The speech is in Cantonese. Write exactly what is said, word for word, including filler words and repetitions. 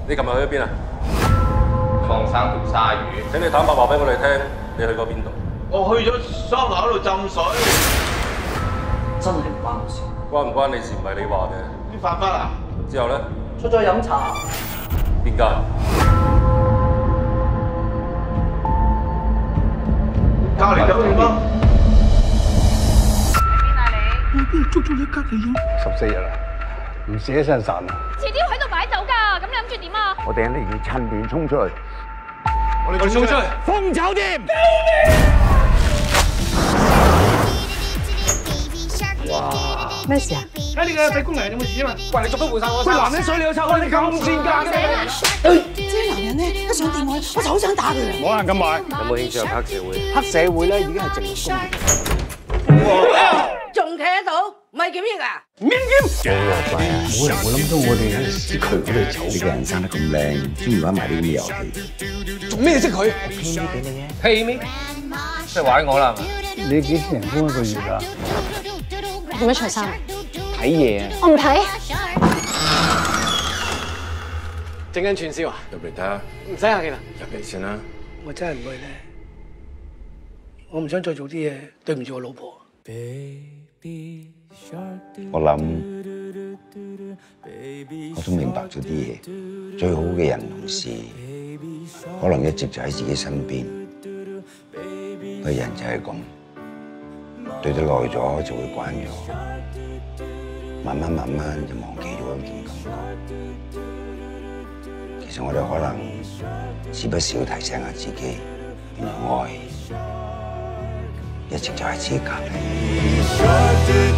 你琴日去咗邊啊？ 放生條鯊魚。 請你坦白話俾我哋聽，你去過邊度？ 我去咗桑拿嗰度浸水。 真係唔關我事。 關唔關你事唔係你話嘅。 你犯法啊？ 之後咧？ 出咗飲茶。 邊間？ 隔離酒店咯。 我俾人捉咗你隔離咗十四日啦，唔捨身散啊！ 遲啲喺度擺酒㗎，咁你諗住點啊？ 我哋一定要趁亂衝出去。 我哋衝出去， 封酒店。 哇！咩事啊？ 睇你嘅肺功能有冇事啊嘛？ 喂，你做乜換晒我喂，男人水你又臭，你咁賤格嘅你！ 即係男人咧，一想掂我，我就好想打佢啊！ 冇人咁買。 有冇興趣入黑社會？ 黑社會咧已經係直勞工業。 仲企喺度，唔係檢疫啊？ 免檢。好啊，乖啊！冇人會諗到我哋喺市區嗰度走。呢個人生得咁靚，中意玩埋呢啲遊戲。 做咩識佢？ 我 pay 啲俾你嘅。 屁咩？即係玩我啦，係嘛？ 你幾錢人工一個月啊？ 點樣除衫？ 睇嘢啊！ 我唔睇。 整緊串燒啊？ 入嚟睇下。 唔使客氣啦。 入嚟先啦。 我真係唔會咧，我唔想再做啲嘢對唔住我老婆。 我諗，我都明白咗啲嘢。最好嘅人同事，可能一直就喺自己身邊。個人就係咁，對得耐咗就會慣咗，慢慢慢慢就忘記咗嗰種感覺。其實我哋可能時不時要提醒下自己，原來愛一直就喺自己隔離。